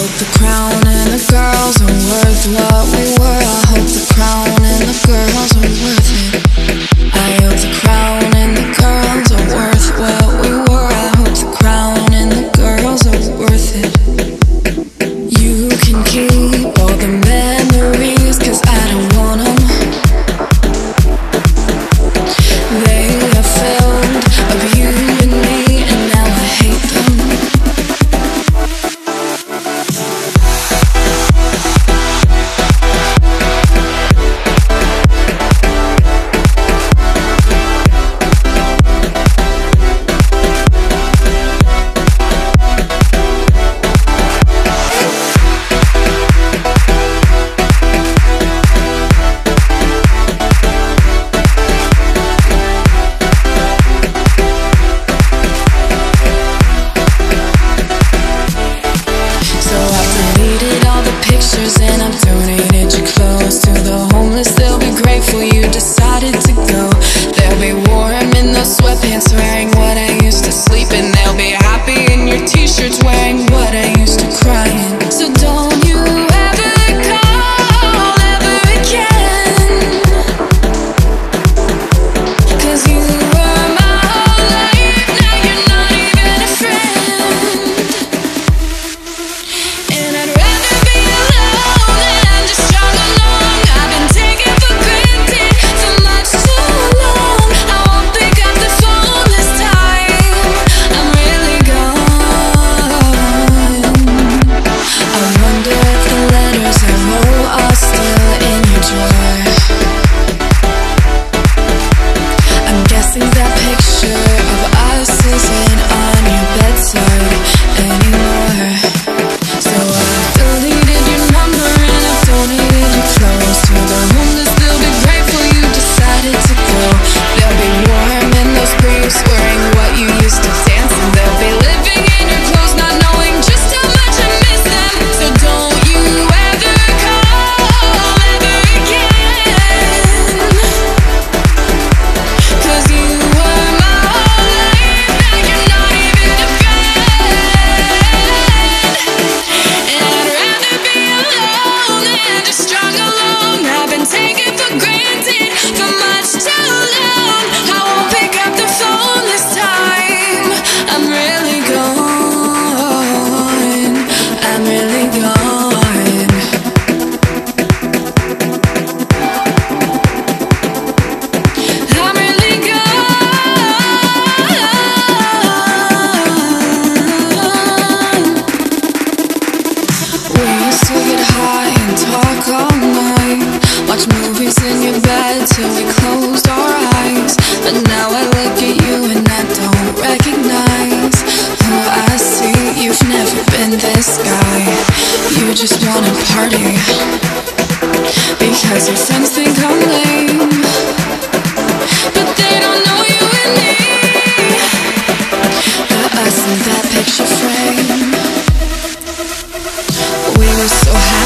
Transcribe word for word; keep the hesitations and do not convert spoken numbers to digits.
hope the crown and the girls are worth what we were. I hope the crown and the girls are worth it. I hope the crown and the girls are worth what we were. I hope the crown and the girls are worth it. You can keep all the memories, cause I don't want them. They are filled of you and me, and now I hate them. And I've donated your clothes to the homeless. They'll be grateful you decided to go. They'll be warm in those sweatpants wearing what I used to sleep in. They'll be happy in your t-shirts wearing what I used to cry in. So don't you ever call ever again, cause you were my whole life, now you're not even a friend. And I'd rather be alone than just strung along. I've been taken for granted for much too long. I won't pick up the phone this time, I'm really gone. I wonder if the letters I wrote are still in your drawer. I'm guessing that picture of us isn't on your bedside anymore. So I've deleted your number and I've donated your clothes to the homeless. They'll be grateful you decided to go. They'll be warm in those briefs wearing what you used to dance in. They'll be living in your clothes not knowing just how much I miss them. So don't you ever call ever again, cause you were my whole life, now you're not even a friend. And I'd rather be alone than just strung along. I've been taken for granted for much too long. I won't pick up the phone this time, I'm really gone. I'm really gone. I'm really gone. We used to get high and talk all night, watch movies in your bed till we closed our eyes. But now I look at you and I don't recognize who I see. You've never been this guy. You just wanna party because your friends think I'm lame, but they don't know you and me, the us in that picture frame. We were so happy.